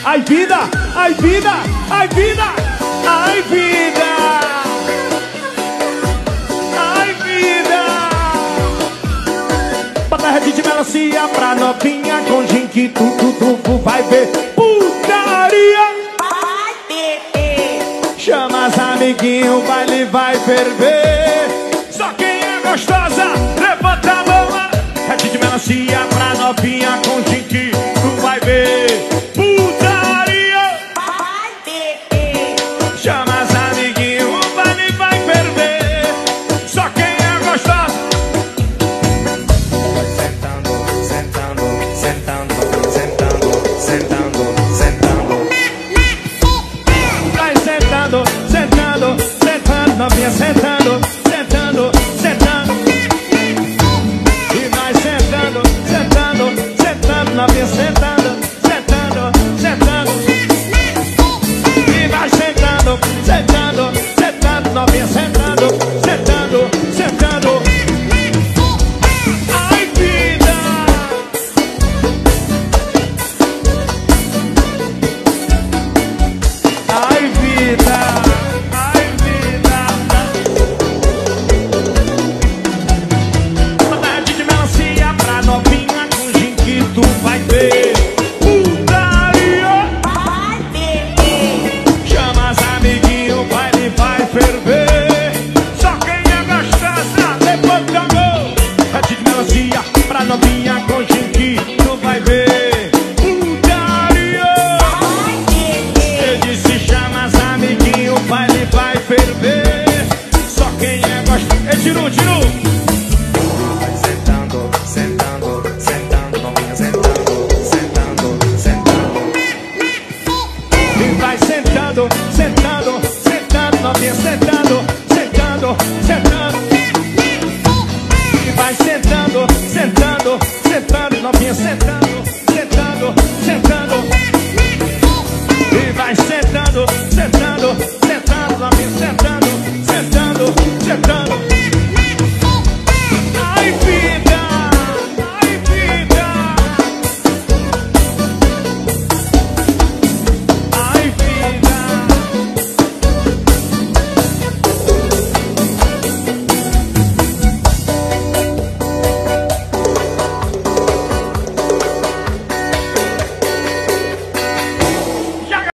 Ai vida, ai vida, ai vida, ai vida, ai vida. Bota rede de melancia pra novinha com gin que tu vai ver putaria. Vai beber. Chama as amiguinhos, o baile vai ferver. Só quem é gostosa, levanta a mão. Rede de melancia pra novinha com gin que tu vai ver